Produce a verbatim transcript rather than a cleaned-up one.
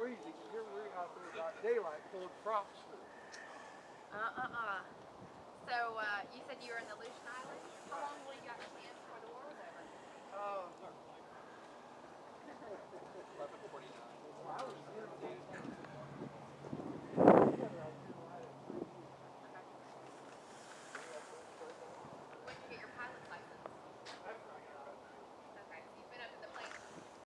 freezing. Here we're out there about daylight pulling props. Uh-uh-uh. So, uh, you said you were in the Aleutian Islands? How long were you got camping?